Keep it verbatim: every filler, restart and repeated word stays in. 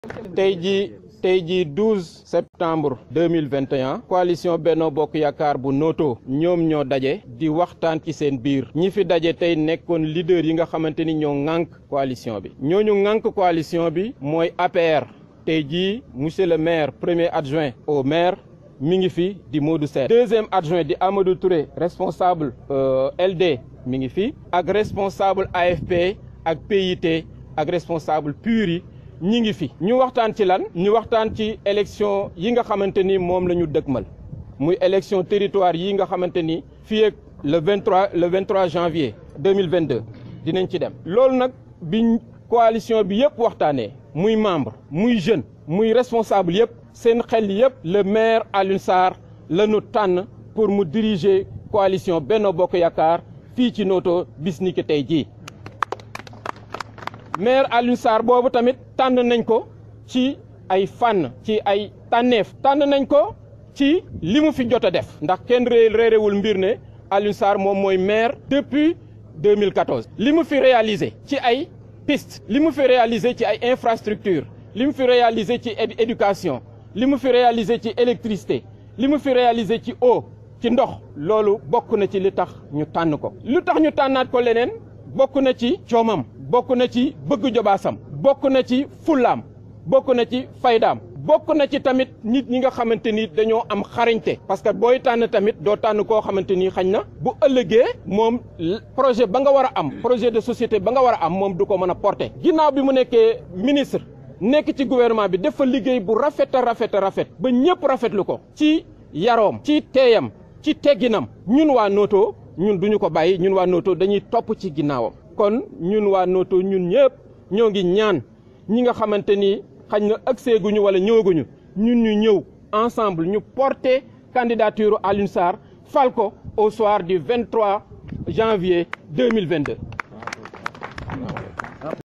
tey jii tey jii douze septembre deux mille vingt et un coalition Benno Bokk Yaakaar bu Noto ñoom ñoo daje di waxtaan ci seen biir ñi fi daje tey nekkoon leader yi nga xamante ni ñoo ŋànk coalition bi ñooñu ŋànk coalition bi mooy A P R tey jii monsieur le maire premier adjoint au maire mi ngi fi di Modou Sène deuxième adjoint di Amadou Touré responsable euh, L D mi ngi fi ak responsable A F P ak P I T ak responsable P U R yi ñi ngi fi ñu waxtaan ci lan ñu waxtaan ci élection yi nga xamante ni moom la ñu dëgmal muy élection territoire yi nga xamante ni fii ak le vingt-trois le vingt-trois janvier deux mille vingt-deux dinañ ci dem. loolu nag bi coalition bi yëpp waxtaanee muy membre muy jeune muy responsable yëpp seen xel yëpp le maire Alioune Sarr la ñu tànn pour mu diriger coalition Benno Bokk Yaakaar fii ci Noto bis ni ki tey jii. maire Alioune Sarr boobu tamit tànn nañ ko ci ay fànn ci ay tànneef tànn nañ ko ci li mu fi jot a def ndax kenn réerewul mbir ne Alioune Sarr moom mooy maire depuis deux mille quatorze. li mu fi réalisé ci ay piste li mu fi réalisé ci ay infrastructure li mu fi réalisé ci éducation li mu fi réalisé ci électricité li mu fi réalisé ci eau ci ndox loolu bokk na ci li tax ñu tànn ko. lu tax ñu tànnaat ko leneen bokk na ci coomam bokk na ci bëgg jobaasam bokk na ci fullaam bokk na ci faydaam bokk na ci tamit nit ñi nga xamante ni dañoo am xarañte parce que booy tànn tamit doo tànn koo xamante ni xañ na bu ëllëgee moom projet ba nga war a am projet de société ba nga war a am moom du ko mën a porter. ginnaaw bi mu nekkee ministre nekk ci gouvernement bi def fa liggéey bu rafet a rafet a rafet ba ñëpp rafetlu ko ci yaroom ci teeyam ci tegginam ñun waa Noto ñun duñu ko bàyyi ñun waa Noto dañuy topp ci ginnaawam. kon ñun waa Noto ñun ñëpp ñoo ngi ñaan ñi nga xamante ni xañ na accès guñu wala ñëwaguñu ñun ñu ñëw ensemble ñu porter candidature Alioune Sarr fal ko au soir du vingt-trois janvier deux mille vingt-deux